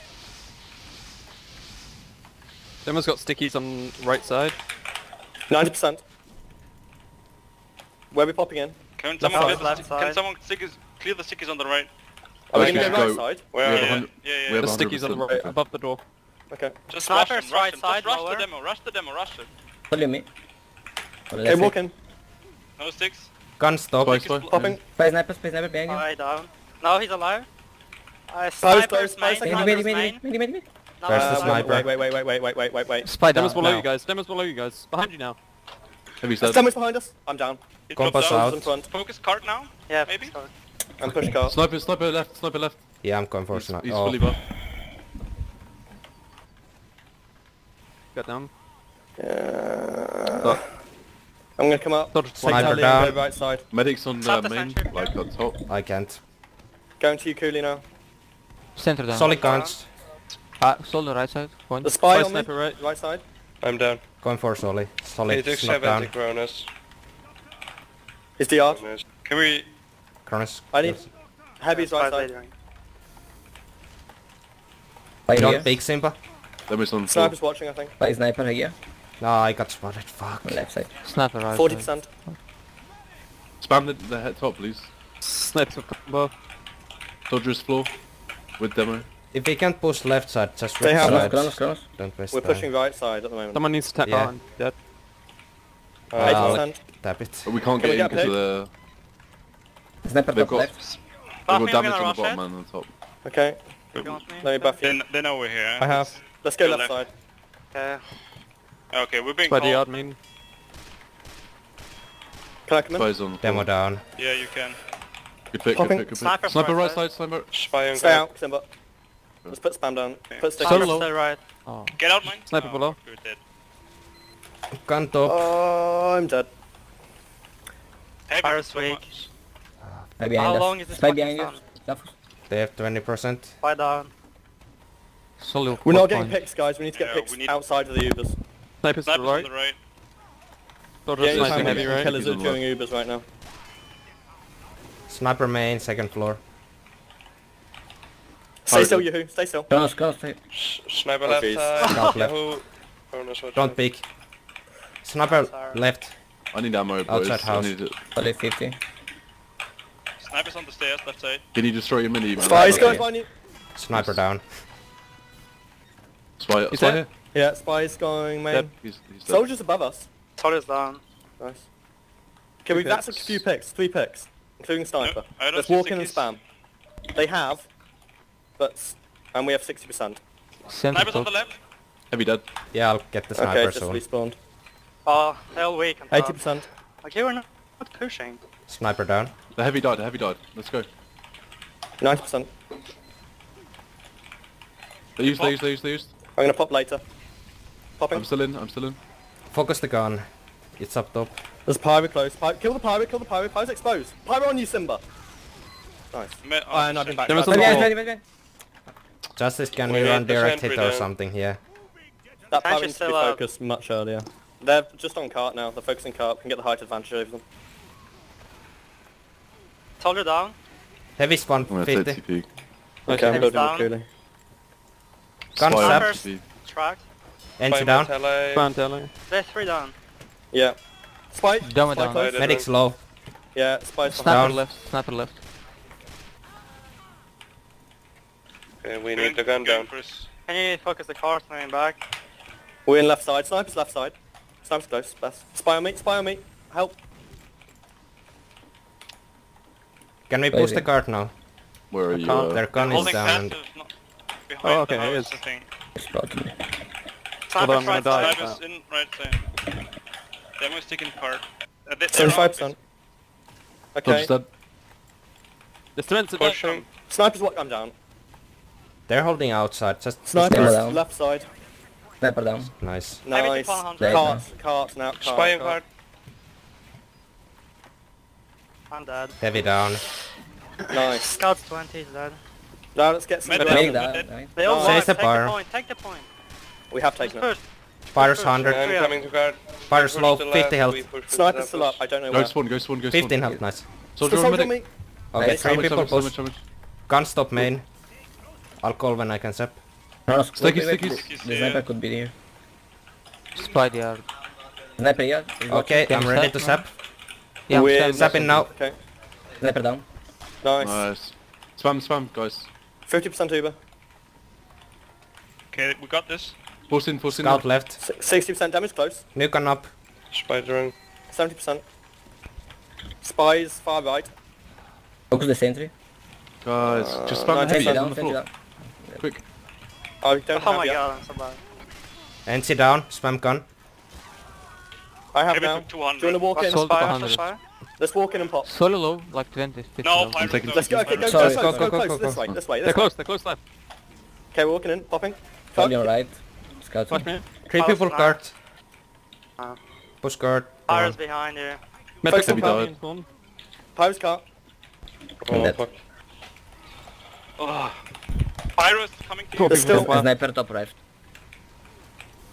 Demo's got stickies on right side. ninety percent. Where are we popping in? Can Left someone, side. clear the, Left stick- side. can someone stickies, clear the stickies on the right? Are we Okay, gonna go right go. side? Where We are have a you? hundred- Yeah, yeah, we have The a hundred stickies on the percent. right, Okay. above the door. Okay. Just Sniper's rush him, rush right him. side, Just rush lower. the demo, rush the demo, rush it. Follow me. Follow Okay, left walk side. in. No sticks. Gun stop. Spy, Stick spy. is bl- Popping. Play sniper, play sniper behind you. Spy down. No, he's alive. Uh, close, sniper's spy main. second. Many, many, Sniper's many, main. many, many, many. No, There's the Uh, sniper. Wait, wait, wait, wait, wait, wait, wait, wait, wait. Spy, Demo's Down below now. you guys. Demo's below you guys. Behind you now. Heavy There's said. damage behind us. I'm down. He Compass drops out. In front. Focus cart now. Yeah, Maybe? so- I'm push car. Sniper, sniper left, sniper left. Yeah, I'm going for He's, sniper. he's Oh, fully buff. Got down. Yeah. I'm gonna come up. Dodge Take Sniper Tally down. and go right side. Medics on Top uh, the main, sentry. like on top. I can't. Going to you, Cooley now. Center down. Solid guns. Uh, solid right side. Point. The spy Spy on me. sniper right. Right side. I'm down. Going for Solly. He Solid. took Knock down. seventy kronas. He's D R'd. Can we... Cronus. I need... Heavy's right side. Fight here. Don't peek, Simba. Let me on the floor. Sniper's watching, I think. Fight sniper here. No, I got spotted. Fuck. On left side. Sniper right. forty side. percent. Spam the, the head top, please. Snipes of combo. Soldier's floor. With demo. If we can't push left side, just They right have- side. Kronos, Kronos. Don't waste We're time. pushing right side at the moment. Someone needs to tap Yeah. on. Dead. eighty Uh, percent. Tap it. But we can't Can we get in get because of the... Sniper They've top got, left. they've Buff got me, damage I'm gonna on the rush bottom it. and on the top. Okay, You want me? let me buff They, you. kn- they know we're here. I have. Let's go Go left left. side. Okay. Okay, we're being By the called. admin. Can I come in? Spies on the floor. Demo down. Yeah, you can. Good pick, good Popping. pick, good pick. Sniper Sniper from right right side, sniper. Spy on Stay guard. out, Simba. Let's put spam down. Put stick Solo. down. Still right. Oh. Get out, mine. Sniper Oh, below. We're dead. Gun top. Oh, I'm dead. Heavy Pirate's so weak. much. Spy behind How us. long is this Spy fucking behind you. sun? Lafus. They have twenty percent. Fight down. Solid. We're not four getting point. picks, guys. We need to get Yeah, picks we need- outside of the Ubers. Snipers to Snipers the on right. the right. Soldier Yeah, you sniping can heavy get right. killers He's are on doing Ubers right now. Sniper main, second floor. Stay Hard still, to- Yahoo. Stay still. Kronos, Kronos. Stay. S- Sniper Oh, left jeez. side. Scout left. Yahoo. Kronos, watch Don't out. peek. Sniper Sorry. left. I need ammo, boys. Outside I house. need it. Solid fifty. Snipers on the stairs, left side. Can you destroy your mini? man? Spies Okay. going behind you. Sniper down. Spy, He's spy there. here. Yeah, spies going main. Dead. He's, he's dead. Soldiers above us. Soldier's down. Nice. Okay, we Two that's a picks. few picks. Three picks, including sniper. I don't Let's see walk in and stickies. spam. They have, but s- and we have sixty percent. Center Snipers on top. the left. Heavy dead. Yeah, I'll get the Okay, sniper just soon. respawned. Oh, hell weak on top. Eighty percent. Like you were not not pushing. Sniper down. The heavy died, the heavy died. Let's go. Ninety percent. They used, they used, they used, they used. I'm gonna pop later. Popping. I'm still in, I'm still in. Focus the gun. It's up top. There's a pirate close. Pirate, kill the pirate. Kill the pirate. Pirate's exposed. Pirate on you, Simba. Nice. Me- Oh, and I've been back. There was back. a Behind, wall. behind, behind. Justice, can We we need run the direct sentry hit or down. something here? That Tanch pirate is needs to be still up. focused much earlier. They're just on cart now. They're focusing cart. Can get the height advantage over them. Soldier down. Heavy spawn I'm gonna take fifty. T P. Okay, I'm Heads loading down. with cooling. Gun Spy on sap. T P. Track. Entry Spy down. Tele. Fan telling. There's three down. Yeah. Spy. Demo Spy down. close. Medic's low. Yeah, spy's Sniper behind. Down. left. Sniper left. Okay, we need the gun down. Can you focus the cart moving back? We're in left side. Sniper's left side. Sniper's close. Best. Spy on me. Spy on me. Help. Can we Wait, push the wait. cart now? Where are you? can't- Uh, their gun is Holding down. passive, not behind Oh, okay, the it house, is. I think. Exploded me. Although I'm Sniper's gonna right die. side. Snipers in right side. Demo is taking cart. Uh, they- they're Seventy-five out. percent. Okay. Soldier's dead. The strength's Pushing. Sniper's what? I'm down. They're holding outside. Just Sniper's Demo down. left side. Sniper down. nice. Maybe Nice. to one hundred. There. Carts. Carts now. Cart, Spy on cart. guard. I'm dead. Heavy down. Nice. Scout's twenty, he's dead. Now let's get some Med- better. Make Med- that. Med- Right. They all No. want Chase the take bar. the point, take the point. We have Just taken it. push. Fire's Push. one hundred. I'm Yeah. coming to guard. Fire's Push low. to fifty left, health. we push to Sniper's left. still up. I don't know Go where. spawn, go spawn, go spawn. fifteen health. Nice. Soldier Still on soldier on medic. me. Okay, Nice. three Damage, people damage, push. damage, damage. Gun stop main. I'll call when I can zap. Kronos. Sticky, wait, wait, stickies. wait. Stickies, The yeah. sniper could be here. Spy the yard. Sniper here. He's watching. Okay, Can I'm you ready zap to now? zap. Yeah, I'm We're standing. Zapping now. Okay. Sniper down. Nice. Nice. Spam, spam, guys. Fifty percent Uber. Okay, we got this. Force in, force in. Scout left. Sixty percent damage close. New gun up. Spy drone. Seventy percent. Spies far right. Focus the sentry. Guys, Uh, just spam nice. the heavy Sentry on down. the Sentry floor. down. Quick. I don't Oh have my yet. god, I'm so bad. N C down. Spam gun. I have Heavy now. took Do two you want to hundred. walk in? Sold Fire, one hundred. fire. Let's walk in and pop. Solo low, like twenty, fifty. No, low. fire. taking- no, Let's go. Okay, go, Sorry. go, Go, close, go, go, go, close. go, This go. way, this way, They're this way. close, they're close left. Okay, we're walking in, popping. Soldier on right. Scout. Watch me. Three Fire's people down. cart. Uh. Push card. Fire's behind you. Medic Heavy companion, one. Pirate's car. Oh, Dead. fuck. Oh. Pyro's coming to Go, you. There's still- A sniper top right.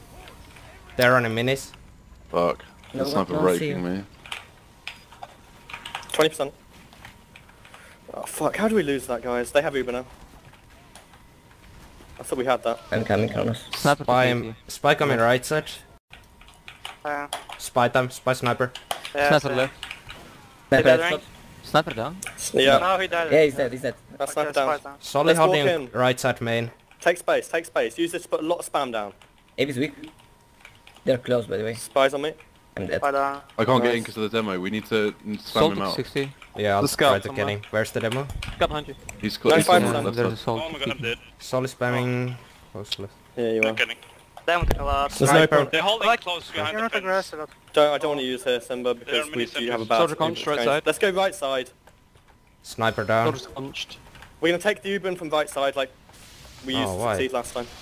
They're running minis. Fuck. No, That's not no, see raking you. me. twenty percent. Oh fuck, how do we lose that, guys? They have Uber now. I thought we had that. I'm coming, Kronos. Sniper to Spy, B T. spy coming right side. Uh, Spy time, spy sniper. yeah, Sniper so- left. Sniper better headshot. Sniper down. Yeah, No, he died. Yeah, he's dead, he's dead. that's Okay, sniper down. spy down. Solid Let's walk holding in. right side main. Take space, take space. Use this to put a lot of spam down. A B's weak. They're close, by the way. Spies on me. I'm dead. Spy down. I can't get Nice. in because of the demo. We need to spam Sold him to out. sixty. Yeah, I'll The scout try to get somewhere. him. Where's the demo? Got behind you. He's close. He's ninety-five on the percent. left There's a side. soul. Oh my god, I'm dead. Solid spamming. Close left. Yeah, you are. Not getting. Them took a lot. There's no point. They're holding Like, close behind You're the not fence. aggressive. Don't, I don't want to use here, Simba, There because are we many do have a sentries. bad Soldier conch, right exchange. side. Let's go right side. Sniper down. Soldier's punched. We're gonna take the Uber from right side like we used Oh, to why? succeed last time.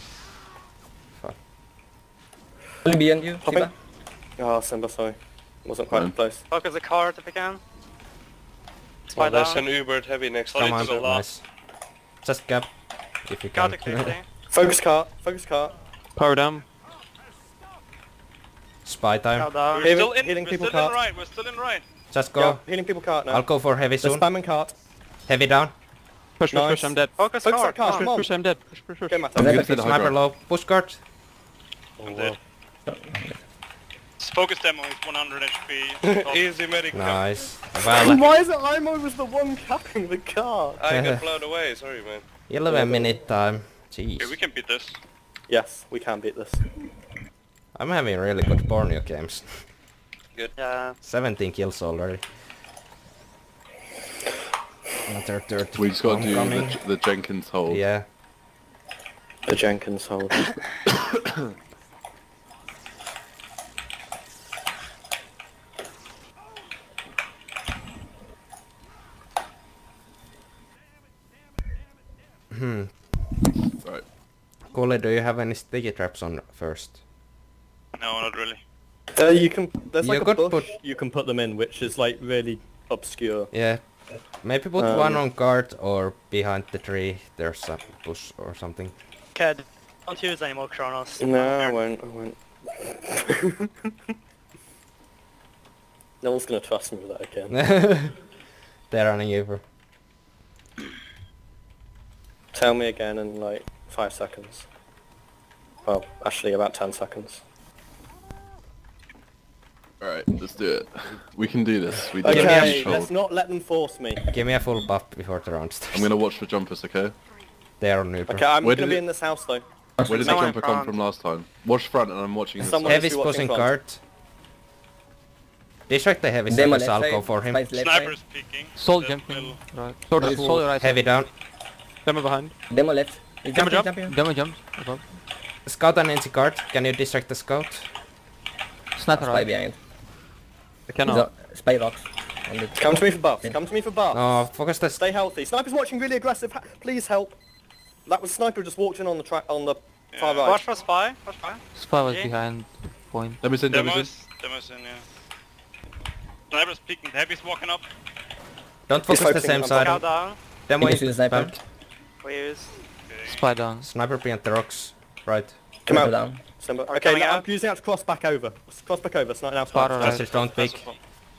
Only behind you, Hopping. Shiba. Oh, Simba, sorry. Wasn't quite Fine. close. Focus the card if you can. Spy Well, there's down. an Uber heavy next to Come Solid on, to the left. nice. Just gap. If you Got can. it quickly. Focus cart, focus cart. Power down. Spy Cow time. down. We're Healing- still in, healing we're people still in cart. right, we're still in right. Just Go. go. Healing people cart now. I'll go for heavy They're soon. spamming cart. Heavy down. Push, push, Nice. push, I'm dead. Focus Focus card. that card, come come on. on. Push, I'm dead. Push, push, push. Go, Matt. I'm Sniper good to the high Sniper ground. low. Push guard. I'm dead. Focus demo is one hundred H P. Easy medic. Nice. Well, Why is it Imo was the one capping the cart? I got blown away, sorry man. eleven minute time. Jeez. Okay, we can beat this. Yes, we can beat this. I'm having really good Borneo games. Yeah. seventeen kills already. Another thirty. We just got to do Homecoming. the, the Jenkins hold. Yeah. The Jenkins hold. Hmm. Right. Cole, do you have any sticky traps on first? No, not really. Uh, you can. There's You like a could bush put- you can put them in, which is like really obscure. Yeah. Maybe put Um, one on guard or behind the tree. There's a bush or something. Okay, don't use any more Kronos. No, I won't. I won't. No one's gonna trust me with that again. They're running over. Tell me again in like five seconds. Well, actually about ten seconds. Alright, let's do it. We can do this. We did Okay, it. let's not let them force me. Give me a full buff before the round starts. I'm gonna watch for jumpers, okay? They're on Uber. Okay, I'm Where gonna did be it- in this house though. Where did the Someone jumper in come front. from last time? Watch front and I'm watching this Someone- side. Heavy's watching pushing front. guard. Distract the heavy Demo so left I'll side. go for him. Spice left side. Sniper's peeking. Soul The jumping. middle. Right. Soldier, Nice. soldier right. Heavy down. Demo behind. Demo left. He's Demo jumping, jump. jumping. Demo jumps. Above. Scout and N C guard. Can you distract the scout? Sniper Spy right. behind. I He's cannot. on- Spy rocks. On the- Come to me for buffs. Come to me for buffs. Oh, focus the... Stay healthy. Sniper's watching really aggressive. Ha- Please help. That was Sniper just walked in on the track on the far Yeah. right. Watch for spy. Watch spy. Spy was Yeah. behind point. Let me send Demo them. is, demo is in, yeah. Sniper's peeking. Heavy's walking up. Don't focus the focusing same on side. Cow down. Demo You is can see the sniper. back. We use. Spy down. Sniper behind the rocks. Right. Come Sniper out. down. Simba. Are we Okay, coming now I'm out? using that to cross back over. Cross back over. Sniper now. Spot Spy. right. Just don't That's pick. a-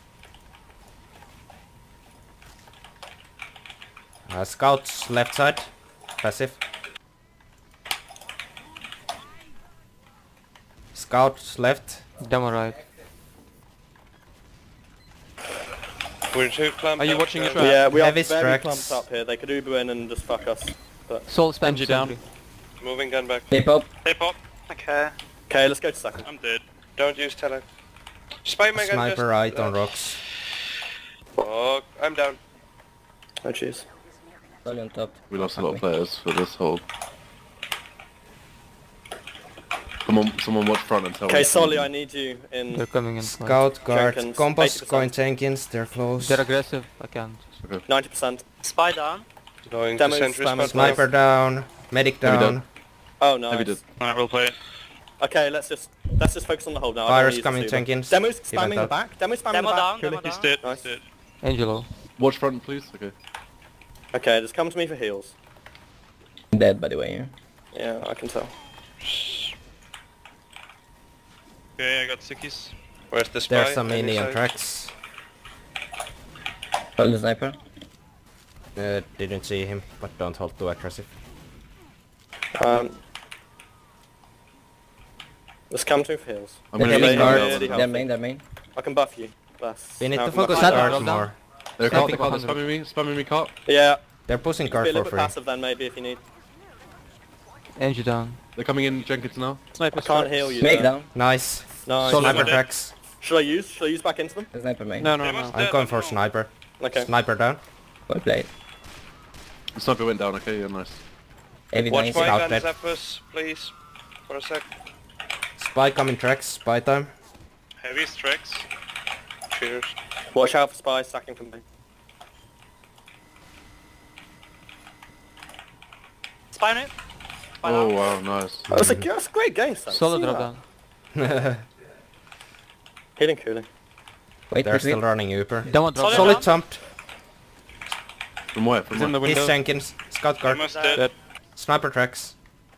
Uh, scouts left side. Passive. Scouts left. Demo right. We're too clamped Are you up, watching uh, your trap? Yeah, we are Heavy very strikes. clumped up here. They could Uber in and just fuck us. Soul spam. Benji down. sentry. Moving gun back. Hey pop. Hey, pop. Okay. Okay, let's go to second. I'm dead. Don't use tele. Spy my gun Sniper just... right on uh, rocks. Fuck, I'm down. Oh jeez. Solly on top. We lost a lot of players for this hold. Someone, someone watch front and tell Okay, me. Solly, I need you in. They're coming in. Scout guard. Jenkins, Compass eighty percent. going Jenkins. They're close. They're aggressive. I can't. ninety percent. Spy down. Going Demo to sentry spam spot. Sniper down. Medic Heavy down. down. Oh Heavy nice. did. Alright, we'll play it. Okay, let's just let's just focus on the hold now. I don't Virus need you to coming see that. Jenkins. Demo's He went spamming the out. back. Demo's spamming Demo the back. down, Really. demo He's down. dead. Nice. He's dead. Angelo. Watch front, please. Okay. Okay, just come to me for heals. Dead, by the way. Yeah, I can tell. Okay, I got sickies. Where's the spy? There's some Any mini on side? tracks. Hold the sniper. Uh, didn't see him, but don't hold too aggressive. Um, let's come to heals. I'm They're gonna main, leave guard. now. Yeah, they're healthy. main, they're main. I can buff you. Less. We need Now I to can buff focus you. on Sniper, guard drop down. more. They're Sniping caught, they're caught, one they're hundred. spamming me, spamming me caught. Yeah. They're pushing Be a guard little for bit free. passive then maybe if you need. Energy down. They're coming in Jenkins now. Sniper I can't strikes. heal you. Make there. down. Nice. Nice. Solid. Sniper Solid. cracks. Should I use? Should I use back into them? The sniper main. No, no, They no. must I'm dead, going I for don't know. sniper. Okay. Sniper down. Well played. The sniper went down, okay, yeah, nice. Heavy Watch nice. my Scout gun, dead. Zappos, please. For a sec. Spy coming tracks. Spy time. Heavy tracks. Cheers. Watch out for spies stacking from me. Spy nuke. Spy Oh down. wow, nice. That was a, that's a great game, Sam. Solid See drop that? down. Healing, cooling. Wait, They're wait, still wait. running Uber. Down drop Solid down. Solid down. jumped. From where? From He's in the where? He's window. Jenkins. Scout They guard. must Dead. dead. Dead. Sniper tracks.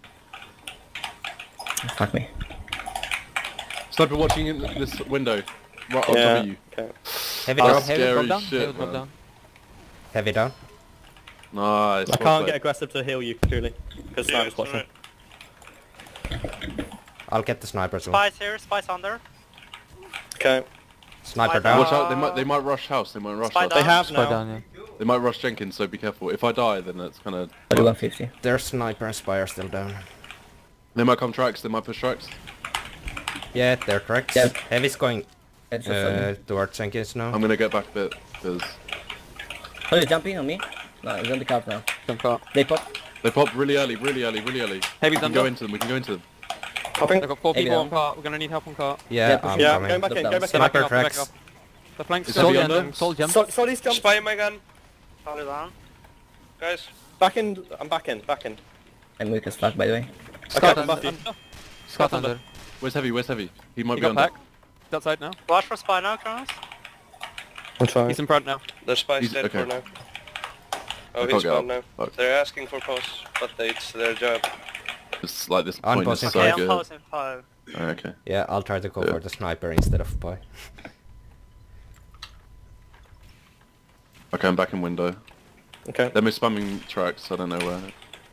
Fuck me. Sniper watching in this window. Right on top Yeah. of you. Okay. Heavy Oh, drop. Heavy scary drop down. shit, Heavy drop man. down. Heavy down. Nice. I well can't played. get aggressive to heal you, Cooley. Because Yeah, sniper's it's watching. alright. I'll get the sniper soon. Spies here. Spies under. Okay. Sniper Spy down. Watch out, they might they might rush house, they might rush Spy house. They down. have Spy now. down, yeah. They might rush Jenkins, so be careful. If I die, then that's kind of... I'll do one fifty. Their sniper and spy are still down. They might come tracks, they might push tracks. Yeah, they're tracks. Yeah. Heavy's going That's uh, towards Jenkins now. I'm gonna get back a bit, because Oh, he's jumping on me? No, he's on the cart now. Jump cart. They pop. they pop really early, really early, really early. Heavy's We can under. go into them, we can go into them. Popping. I've got four Heavy people down. on cart. We're gonna need help on cart. Yeah, Yeah, I'm pushing. Yeah, coming. going back in, Look go down. back They're in. Sniper backing up, they're tracks. backing up. The flanks Is go. Heavy Soul under? jump. Soul jump. So, Solly's jumped. Spy my gun. Solid down. Guys. Back in. I'm back in. Back in. I'm weak as fuck, by the way. Okay, I Scout can buff under. you. Scout under. Where's Heavy, where's Heavy? He might He be got under. packed. He's outside now. Watch for spy now, Kronos. I'm trying. He's in front now. The spy's He's- dead okay. for now. I Oh, can't he's get gone up. now. Fuck. They're asking for posts, but it's their job. It's like this I'm point is bossing so Okay, Sorry, I'm good. posing five. Oh, okay. Yeah, I'll try to go Yeah. for the sniper instead of spy. Okay, I'm back in window. Okay. They're spamming tracks, I don't know where.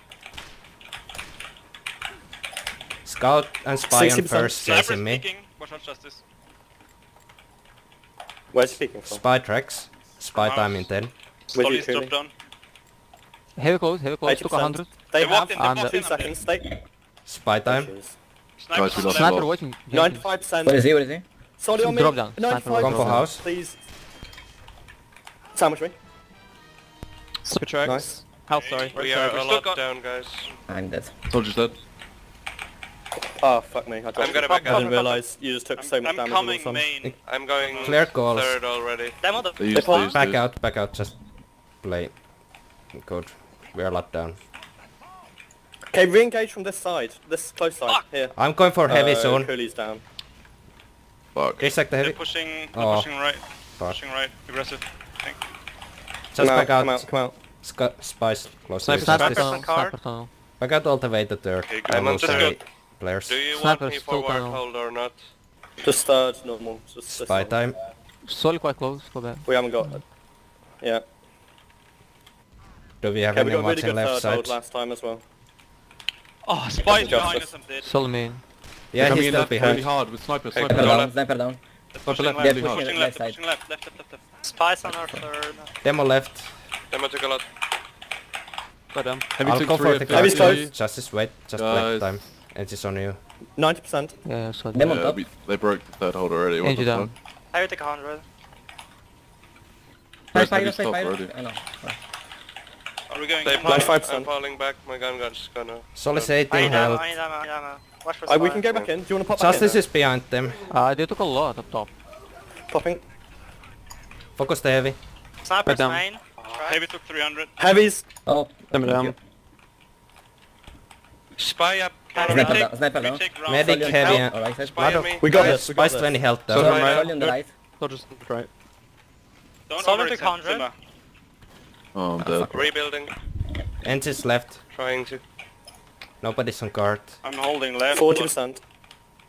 Scout and spy on sixty percent. first Sniper chasing me. speaking. Watch out, Justice. Where's he speaking from? Spy tracks. Spy Nice. time in ten. With you, Solly's Cooley. dropped down. Heavy close. Heavy close. eighty Took a hundred. percent. They They have walked in, they and, walked two in, I'm dead. seconds. Stay. Spy time. Jeez. Snipers Guys, we on lost the left. Sniper watching. ninety-five percent. What is he? What is he? Solly on me. Drop down. Sniper ninety-five Compo percent. house. Please. Sandwich me. Sniper tracks. Nice. Health, sorry. We Right are side. a still lot got- down, guys. I'm dead. Soldier's dead. Oh, fuck me. I dropped I'm gonna it. back I up. didn't realise you just took I'm, so much I'm damage. all of a coming sudden. main. I'm going Clear calls. third already. Demo the They used pop. they used Back to- out, back out, just play. Good. We're a lot down. Okay, re-engage from this side. This close side. Fuck. Here. I'm going for heavy Uh, zone. Cooley's down. Fuck. Dissect the They're heavy. pushing. They're Oh. pushing right. Fuck. Pushing right. Aggressive. I think. Just Come back out, out. come out, come out. Sc- spies close. Sniper, to Sniper justice. tunnel. card. Sniper tunnel. Back out all the way to third. Okay, good. I I'm will on the say good. players. Do you Sniper want me still for tunnel. hold or not? Just third, normal. Just this Spy one. time. Solly quite close. Go back. We haven't got. Yeah. Do we have Okay, we got anyone really watching good left third side? hold last time as well. Oh, spies Justice. behind us. I'm dead. Solly main. Yeah, Coming he's in still left really behind. hard with sniper, Okay, sniper. Sniper Go down. left. Sniper down. They're Pushing pushing left, left. really They're hard. pushing Yeah, left. They're left pushing left. Left. Left. Left. Left. Spies on our third. Demo left. Demo took a lot. Go down. Heavy I'll took go three for the F Heavy's fifty. close. Justice, wait. Just Guys. black time. It is on you. ninety percent. Yeah, so Them on Yeah, top. we, they broke the third hold already. What Energy the down. fuck? I will take a hundred. Where's Pyro, heavy stay stop Pyro. already? Oh, no. Are we going? They in? pop. I'm five percent. falling back. My gun gun's gonna. Solid I eighteen need ammo. health. I need ammo. I need ammo. Watch for Uh, we spy. can go back in. Do you want to pop Justice back is behind them. Uh, they took a lot up top. in? Popping. Focus the heavy. Sniper's down. main. Heavy took three hundred. Heavies. Oh, Them down. Spy up. Alright, sniper we down. take- Sniper we down. take round. Medic Solid heavy. help. and- Alright, side. Spy on me. We got Guys, this. We got Spice this. twenty health So down. down Solid right. Solly on the right. Soldiers right. Don't Solid overextend took one hundred. Simba. Oh, I'm dead. Rebuilding. Engines left. Trying to. Nobody's on guard. I'm holding left. Forty percent.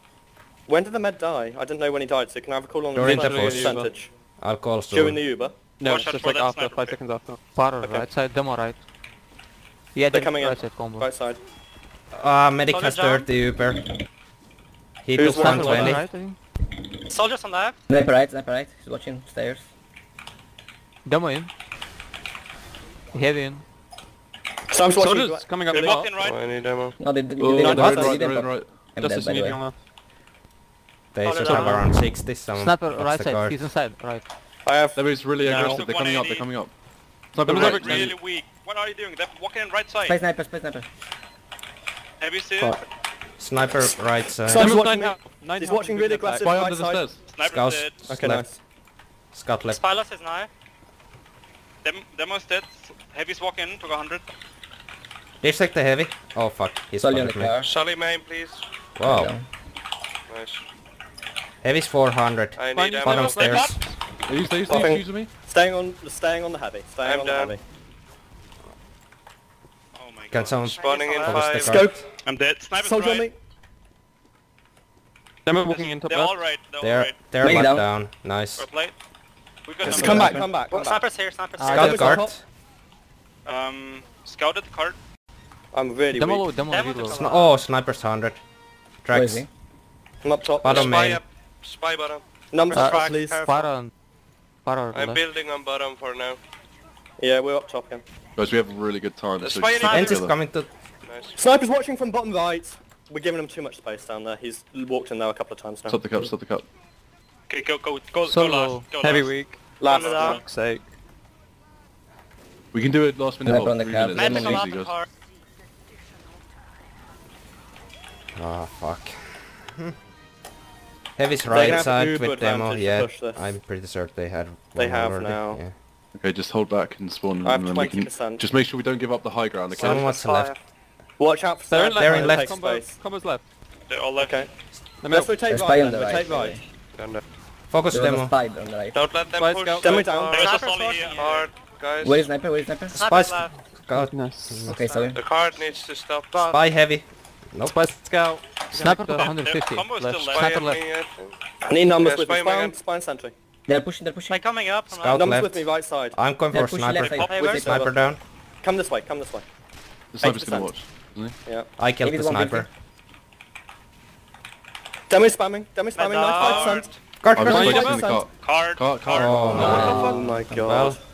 When did the med die? I didn't know when he died. So can I have a call on During the the push. percentage I'll call during soon. the Uber? No, Watch it's out just for like that after, sniper five pick. seconds after. Far Okay. right side, demo right. Yeah, They're the coming in. right side combo. Right side. Uh, medic Soldier has down. thirty Uber. He Who's took one one below twenty. Right, I think. Soldiers on left. Sniper right, sniper right. He's watching stairs. Demo in. Heavy in. Sam's watching. Soldiers coming up They the walked top. in right. Oh, I need ammo. No, they, they, Oh, they they're didn't in pop, right, they they're didn't in pop. right. I'm Just dead as by the medium way. left. They Soldier should have down. around sixty. Some Sniper of right the side, guard. he's inside, right. I have. They're really No. aggressive. They're coming up. They're coming up. Sniper They're right. Really weak. What are you doing? They're walking in right Spy side. sniper, spy sniper. Have you seen? Fuck. Sniper right side. Sam's Demo's watching nine me. health. Nine He's health watching and really good left. aggressive. Spy Right under the side. stairs. Sniper's Scouts. dead. Okay, left. nice. Scout left. Spyless is now. Dem Demo's dead. Heavy's walking. Took a hundred. Dissect the heavy. Oh fuck, he's Solly on the spotted me. car. Sully main, please. Wow. Down. Nice. Heavy's four hundred. I Fine, need you Bottom ammo. Stairs. stairs. Are you, are you, Popping. are you using me? Staying on, staying on the heavy. Staying I'm on the down. heavy. Oh my god. Can someone Spawning in focus the five. card? Scope. I'm dead. Sniper's Soldier on right. me. Demo walking in top They're left. all right. They're all They're right. they're Make it locked down. down. Nice. Well played. We got Just them. come back, come back, come back. Snipers here, snipers Ah, here. Scout Scout guard. top. Um, scouted the card. I'm really Demo weak. low, demo Demo reload. took Sni oh, sniper's one hundred. Where is Tracks. he? I'm up top. Bottom Spy main. up. Spy bottom. Numbers Uh, track, please. Far on. Far on I'm left. building on bottom for now. Yeah, we're up top again. Guys, we have a really good time. The so spy just in stick Ents is together. coming to. Nice. Sniper's watching from bottom right. We're giving him too much space down there. He's walked in there a couple of times now. Stop the cup, stop the cup. Okay, go go go Solo. go last. Go Heavy last. weak. Last. One down. Fuck's sake. We can do it last minute. Sniper hold, on the three cab. minutes. Medical Demo off Easy, the guys. car. Oh fuck. Heavy's gonna right have side Uber with demo. advantage to Yeah, push this. I'm pretty certain they had. They one have already. now. Yeah. Okay, just hold back and spawn, I have and then we can twenty percent. just make sure we don't give up the high ground. Okay. Someone what's left. Watch out for They're in sniper. They're in They'll left. take Combo, space. combo's left. They're all left. Okay. The Let's middle. rotate There's right spy on then. the right. Rotate by the right. way. Done that. Focus There was a demo. spy on the right. Don't let them Spy push scout. so Demo down. far. There's a Sniper's solid watching here. you. Hard, guys. Where is sniper? Where is sniper? Snipers Spice- left. Scout. Nice. Okay, sorry. The card needs to stop. Spy heavy. Nope. Spy scout. Sniper Connector. to one fifty. combo is still Left. left. Spy Sniper on left. me, I think. I need numbers Yeah, with me. spy me Spy on, again. spy on sentry. They're pushing, they're pushing. They're coming up from Uh, left. Scout Numbers left. with me right side. I'm going They're for pushing left sniper. side. Hey, With where's the Sniper down. Come this way. Come this way. The sniper's gonna eighty watch. Yeah. I killed Maybe the the one sniper. Demo spamming. Demo spamming. Medal. ninety-five percent. Guard, I'm guard, just you guard. focusing the demo? cart. Card. Cart, Card. cart. Oh no. Oh my god. Well,